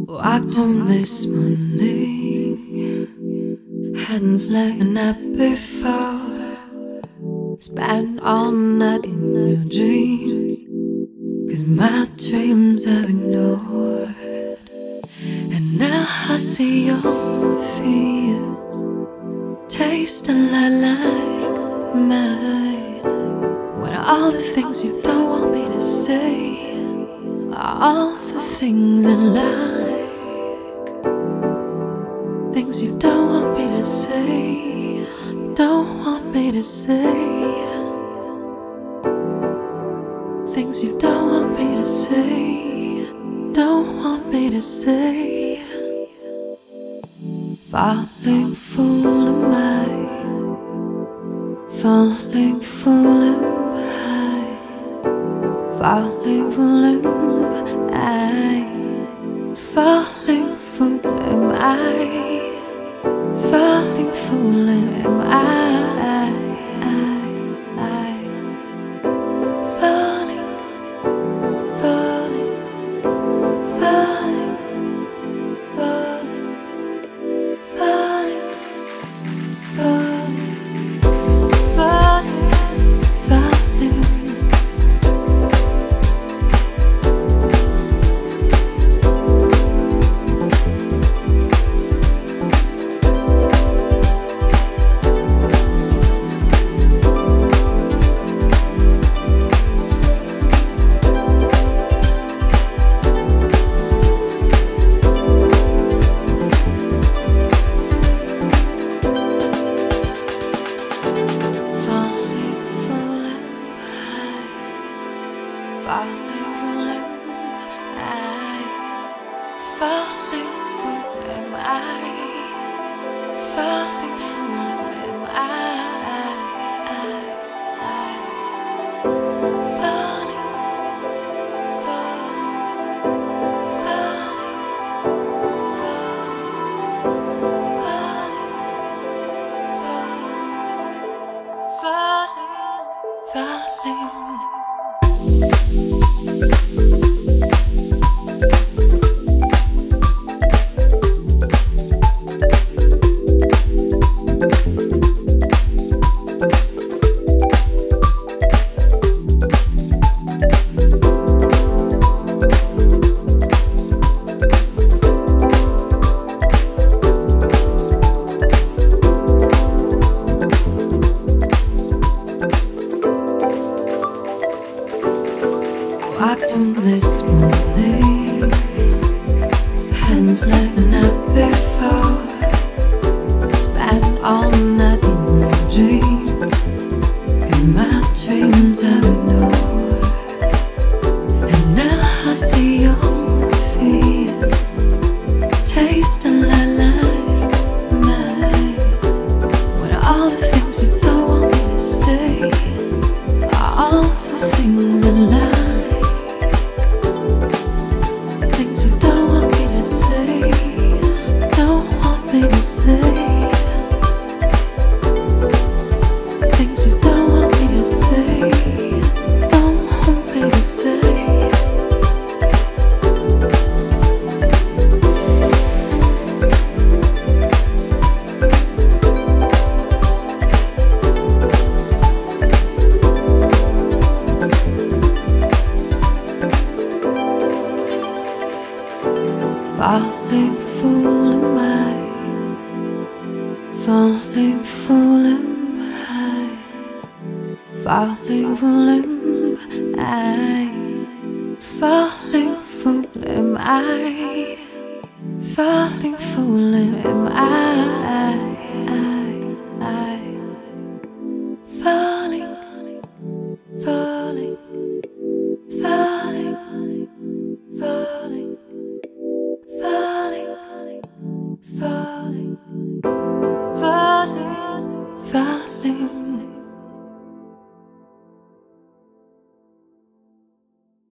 Walked home this morning, hands like the night before. Spent all night in your dreams, 'cause my dreams have ignored. And now I see your fears taste a lot like mine. When all the things you don't want me to say are all the things I like. Things you don't want me to say, don't want me to say. Things you don't want me to say, don't want me to say. Falling fool am I, falling fool am I, falling fool am I, falling fool am I. Falling fool am I, falling, falling, falling, falling, falling, falling, falling, walked on this morning, hands like the night before. Spent all night in your dreams, 'cause my dreams have ignored. And now I see your fears taste a lot like mine. When all the things you don't want me to say are all the things I like. Falling fool am I, falling fool am I, falling fool am I, falling fool am I, falling fool am I.